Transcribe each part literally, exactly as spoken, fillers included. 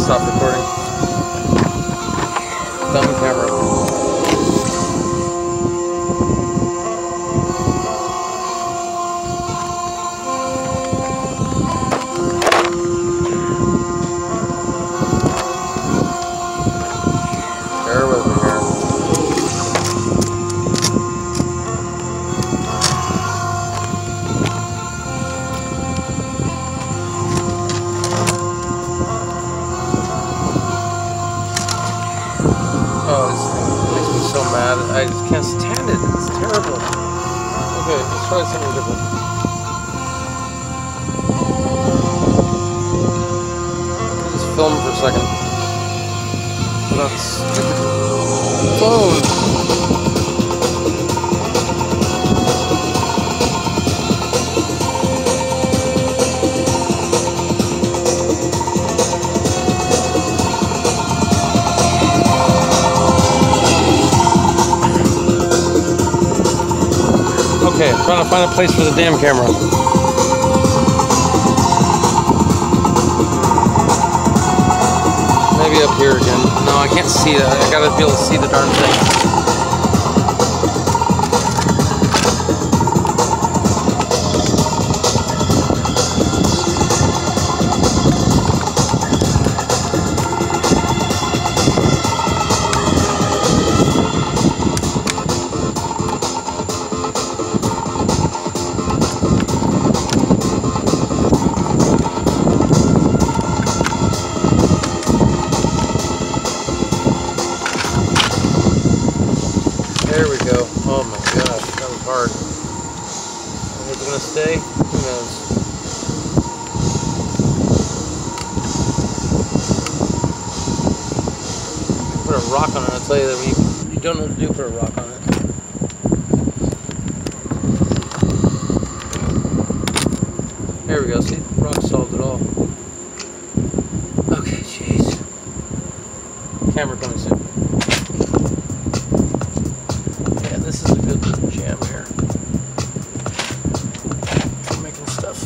stop recording. Thumb camera. Bear with me here. Oh, this thing makes me so mad. I just can't stand it. It's terrible. Okay, let's try something different. Let me just film for a second. Put on this stupid phone. Okay, I'm trying to find a place for the damn camera. Maybe up here again. No, I can't see that. I gotta be able to see the darn thing. There we go. Oh my gosh, that was hard. Is it gonna stay? Who knows? Put a rock on it. I'll tell you that when you, you don't know what to do, put a rock on it. There we go. See, the rock solved it all. Okay, jeez. Camera coming soon. This is a good jam here. I'm making stuff.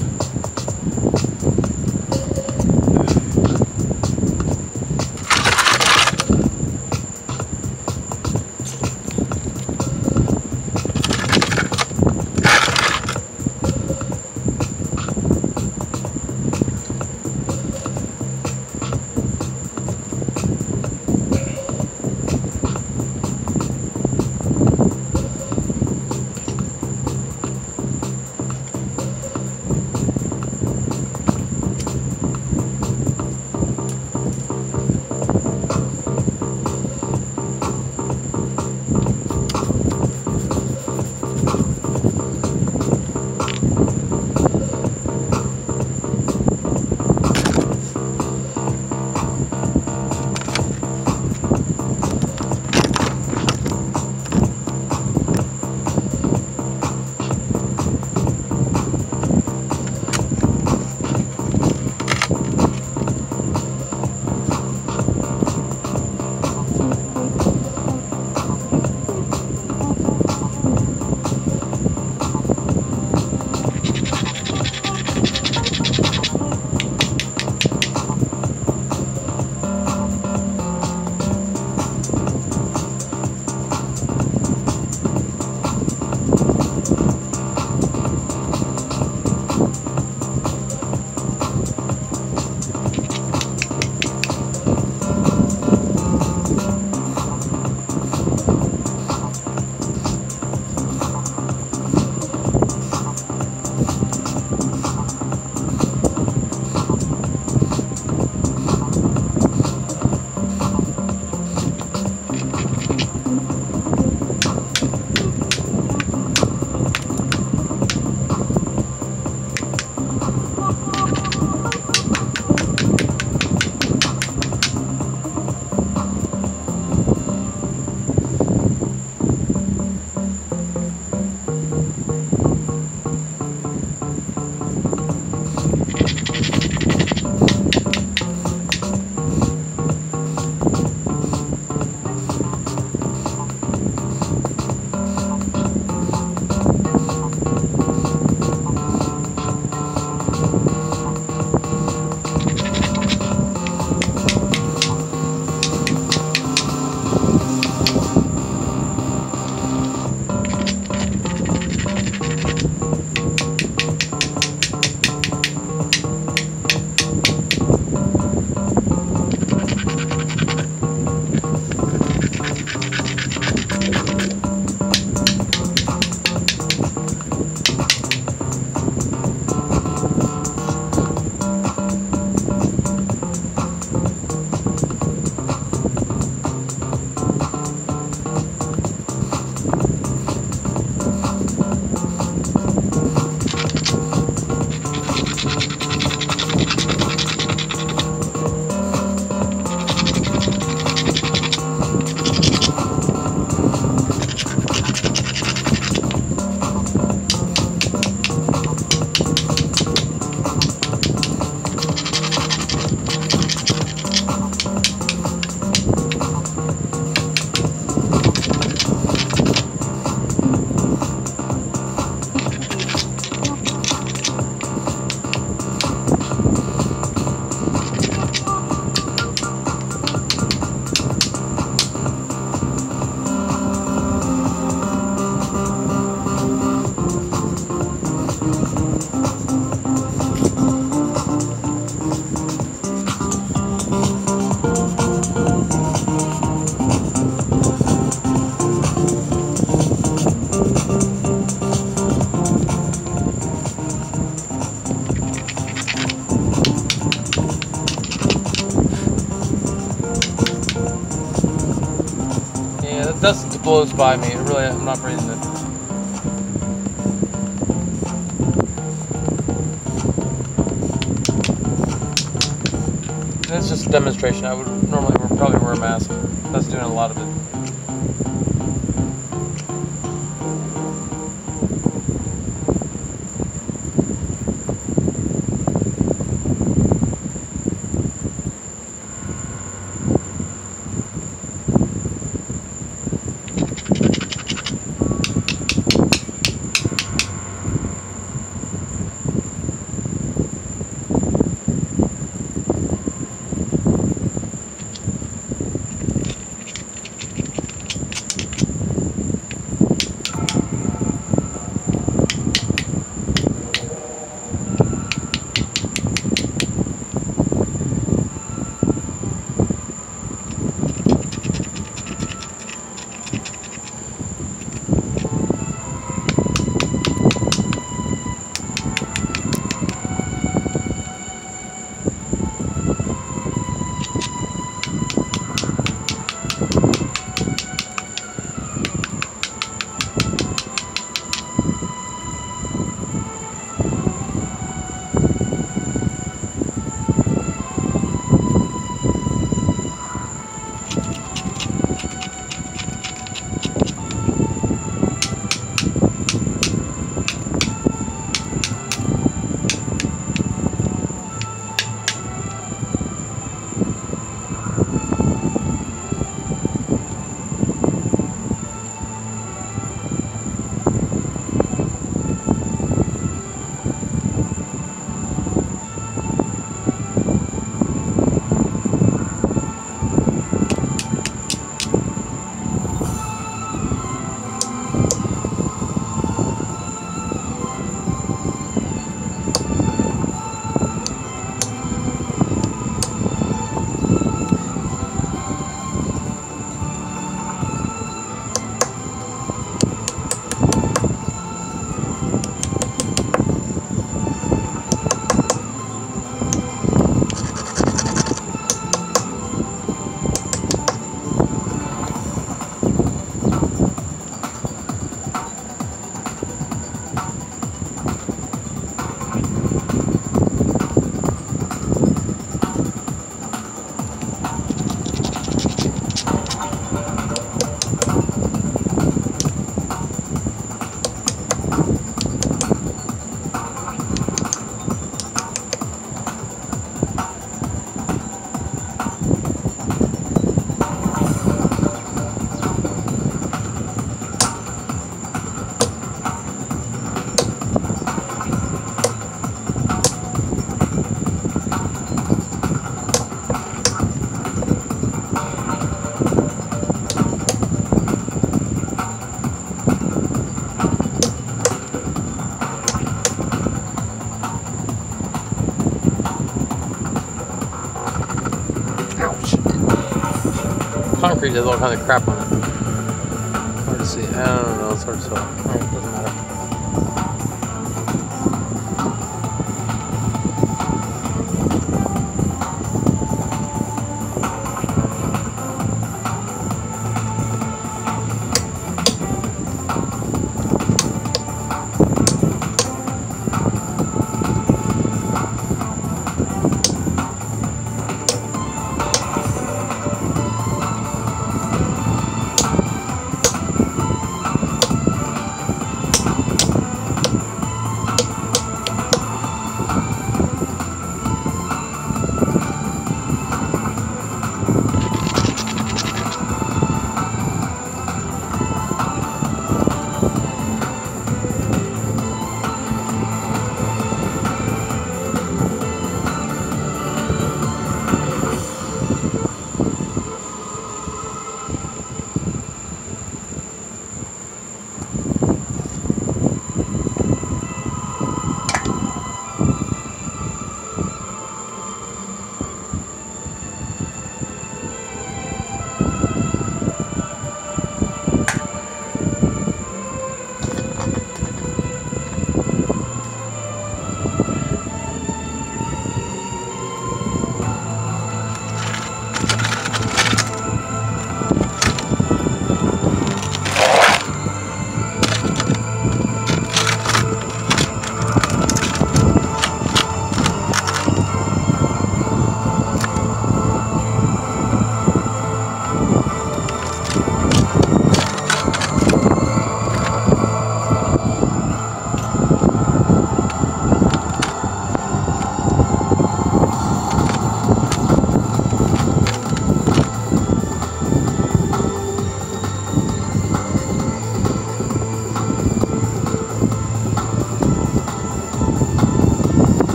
dust blows by me. It really, I'm not breathing it. And it's just a demonstration. I would normally probably wear a mask. That's doing a lot of it. Concrete has all kinds of crap on it. Hard to see. I don't know. It's hard to tell. Alright, doesn't matter.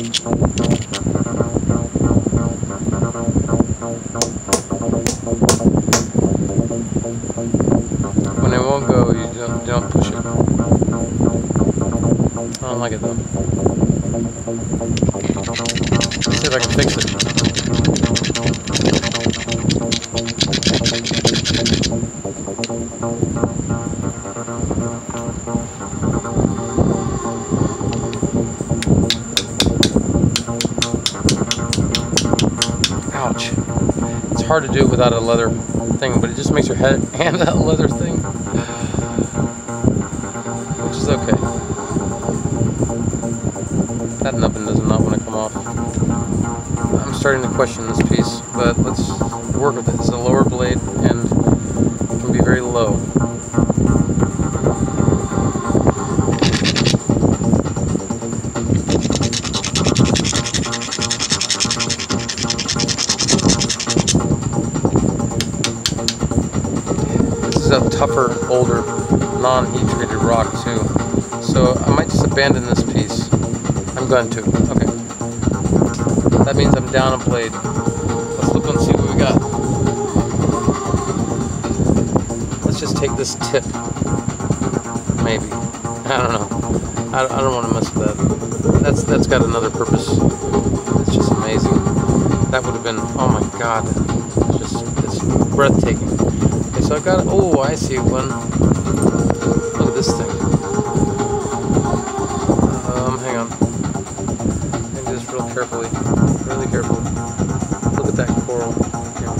When it won't go, you don't, don't push it. I don't like it though. Let's see if I can fix it. Ouch. It's hard to do it without a leather thing, but it just makes your head, hand that leather thing. Which is okay. That nubbin does not want to come off. I'm starting to question this piece, but let's work with it. It's a lower blade and it can be very low. This is a tougher, older, non-heat treated rock too. So I might just abandon this piece. I'm going to. Okay. That means I'm down a blade. Let's look and see what we got. Let's just take this tip. Maybe. I don't know. I, I don't want to mess with that. That's that's got another purpose. It's just amazing. That would have been. Oh my God. It's just it's breathtaking. Okay, so I got. Oh, I see one. Look at this thing. Um, hang on. Real carefully, really carefully. Look at that coral here.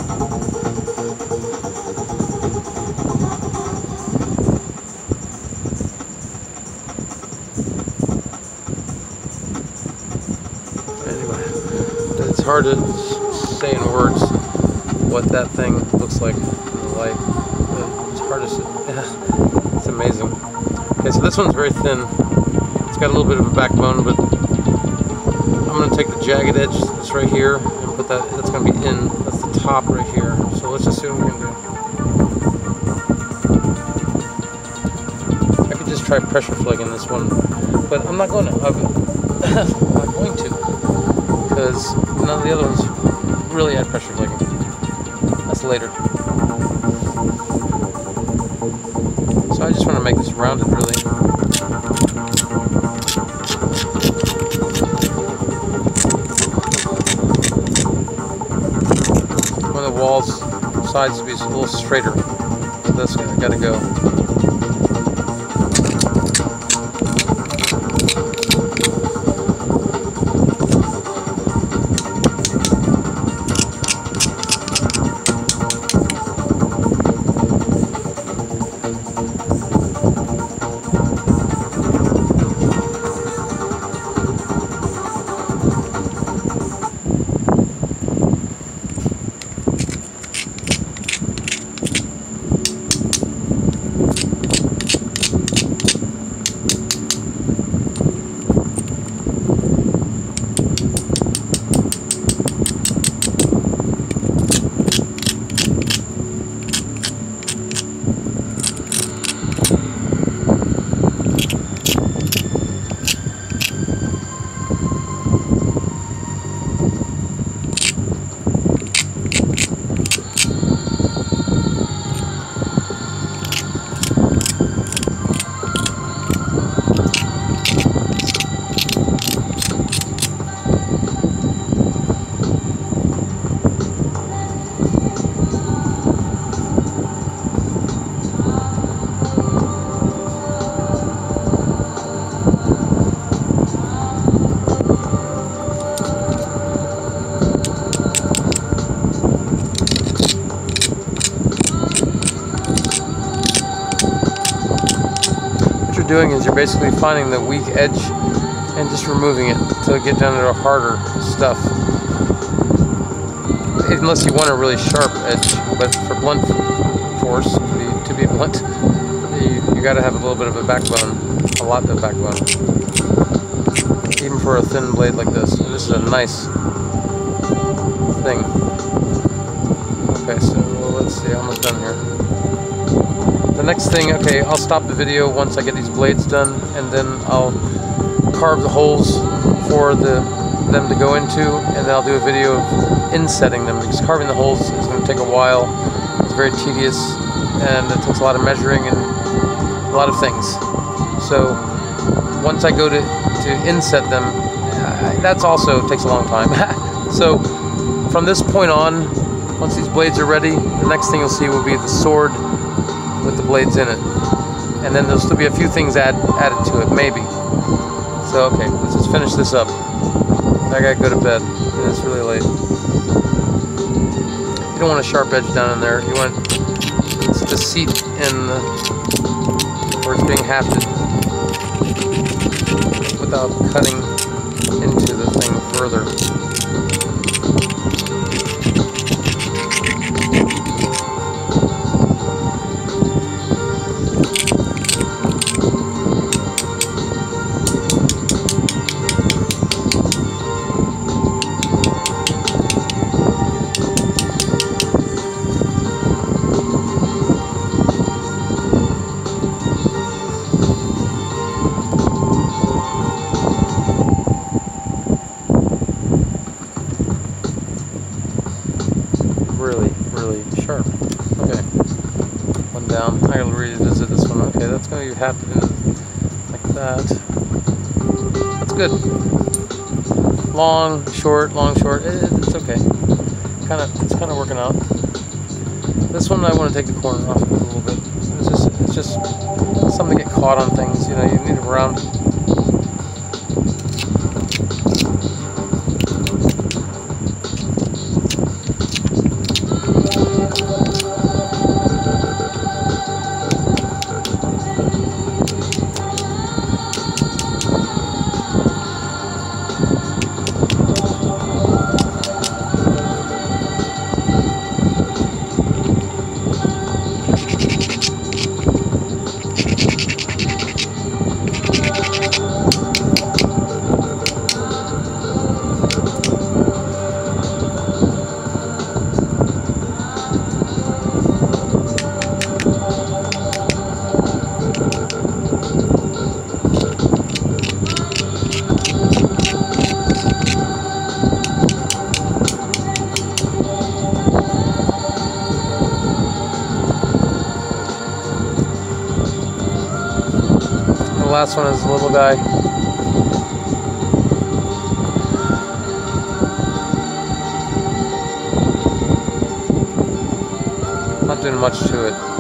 Anyway, it's hard to say in words what that thing looks like in the light. It's hard to say. It's amazing. Okay, so this one's very thin. It's got a little bit of a backbone, but I'm going to take the jagged edge that's right here and put that, that's going to be in, that's the top right here. So let's just see what we can do. I could just try pressure flagging this one, but I'm not going to, I'm not going to, because none of the other ones really had pressure flagging. That's later. So I just want to make this rounded really. The walls, sides to be a little straighter. So that's got to go. Doing is you're basically finding the weak edge and just removing it to get down to the harder stuff. Unless you want a really sharp edge, but for blunt force, to be, to be blunt, you, you got to have a little bit of a backbone, a lot of backbone. Even for a thin blade like this. This is a nice thing. Okay, so well, let's see, almost done here. The next thing, okay, I'll stop the video once I get these blades done, and then I'll carve the holes for the them to go into, and then I'll do a video of insetting them, because carving the holes is going to take a while. It's very tedious, and it takes a lot of measuring and a lot of things. So once I go to, to inset them, uh, that's also takes a long time. So from this point on, once these blades are ready, the next thing you'll see will be the sword with the blades in it. And then there'll still be a few things add, added to it, maybe. So, okay, let's just finish this up. I gotta go to bed. It's really late. You don't want a sharp edge down in there. You want the seat in the, where it's being hafted without cutting into the thing further. Really, really sharp. Okay, one down. I gotta revisit this one. Okay, that's gonna be happening like that. That's good. Long, short, long, short. It, it's okay. Kind of, it's kind of working out. This one, I want to take the corner off a little bit. It's just, it's just something to get caught on things. You know, you need them around. The last one is the little guy. Not doing much to it.